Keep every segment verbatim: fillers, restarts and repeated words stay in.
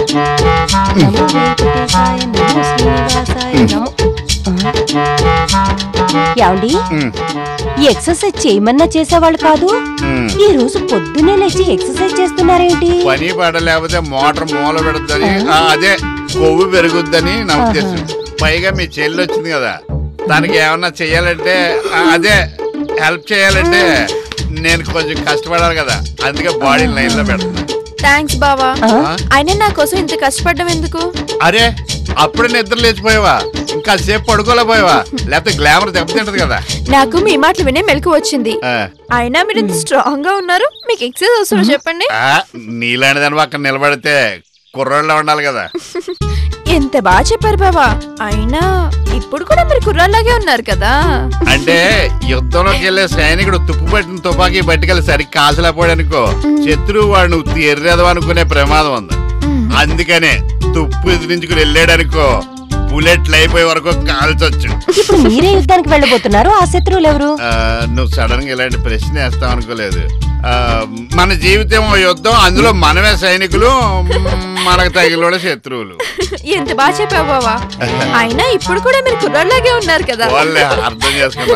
ఏమండి ఈ ఎక్సర్సైజ్ చేయమన్నా చేసేవాళ్ళు కాదు, ఈ రోజు పొద్దున్నే లేచి ఎక్సర్సైజ్ చేస్తున్నారేంటి? పని పాట లేకపోతే మోటార్ మూల పెడుతుంది, అదే కొవ్వు పెరుగుద్దని నా ఉద్దేశం. పైగా మీ చెల్లి వచ్చింది కదా, దానికి ఏమన్నా చెయ్యాలంటే అదే హెల్ప్ చేయాలంటే నేను కొంచెం కష్టపడాలి కదా, అందుకే బాడీ లైన్ లో పెడుతున్నా. థ్యాంక్స్ బావా. అయినా నా కోసం ఇంత కష్టపడ్డం ఎందుకు? అరే అప్పుడే నిద్ర లేచిపోయావా? ఇంకా సేపు పడుకోలేకపోయావా? లేకపోతే గ్లామర్ దెబ్బతింటది కదా. నాకు మీ మాటలు వినే మెలకు వచ్చింది. అయినా మీరు ఇంత స్ట్రాంగ్ గా ఉన్నారు, మీకు ఎక్సర్సైజ్ అవసరం చెప్పండి. నీలాంటి దాని పక్కన నిలబడితే కుర్రాళ్ళ ఉండాలి కదా. ఎంత బాగా చెప్పారు బావా. అయినా ఇప్పుడు కూడా మీరు కుర్రాళ్ళలాగే ఉన్నారు కదా. అంటే యుద్ధంలోకి వెళ్ళే సైనికుడు తుప్పు పట్టిన తుపాకీ పట్టుకెళ్ళి సరిగ్గా కాల్చలేకపోయాడనుకో, శత్రువు వాడు నువ్వు ఎర్రేదో అనుకునే ప్రమాదం ఉంది. అందుకనే తుప్పు ఎదిరించుకుని వెళ్ళాడనుకో, బుల్లెట్లు అయిపోయే వరకు కాల్చొచ్చు. ఇప్పుడు మీరే యుద్ధానికి వెళ్ళబోతున్నారు, ఆ శత్రువులు ఎవరు? నువ్వు సడన్ గా ఇలాంటి ప్రశ్న వేస్తావు అనుకోలేదు. మన జీవితం యుద్ధం, అందులో మనమే సైనికులు, మనకు తగిలోడే శత్రువులు. ఎంత బాగా చెప్పావు బావా. అయినా ఇప్పుడు కూడా మీరు కుర్రాళ్ళలాగే ఉన్నారు కదా. వాళ్ళే అర్థం చేసుకున్నా.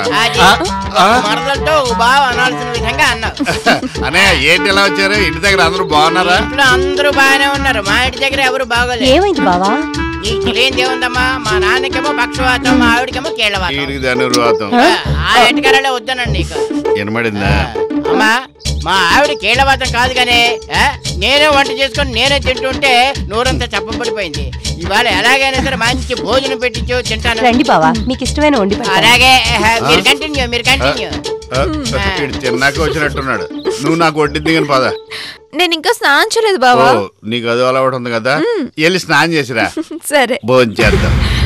అనే ఏంటి ఎలా వచ్చారు? ఇంటి దగ్గర అందరూ బాగున్నారా? అందరూ బాగానే ఉన్నారు, మా ఇంటి దగ్గర ఎవరు బాగోలేదు. ఏమైంది బావా? నీకేందేముందమ్మా, మా నాన్నకేమో పక్షవాతం, మా ఆవిడకేమో కీళ్ళవాతం. ధనుర్వాతం. ఆ ఎంటకాలే వద్దనండి నీకు. వినబడిందా అమ్మా? మా ఆవిడ కీళ్ళవాతం కాదు కానీ నేనే వంట చేసుకొని నేనే తింటుంటే నోరంతా చప్పబడిపోయింది. ఇవాళ ఎలాగైనా సరే మంచి భోజనం పెట్టించు, తింటాను. రండి బావా, మీకు ఇష్టమైన వండి. అలాగే మీరు కంటిన్యూ మీరు కంటిన్యూ. చిన్నాక వచ్చినట్టున్నాడు. నువ్వు నాకు వడ్డింది కానీ పద. నేను ఇంకా స్నానం చేయలేదు బావా. నీకు అది అలవాటు ఉంది కదా, వెళ్ళి స్నానం చేసిరా. సరే భోజనం చేద్దాం.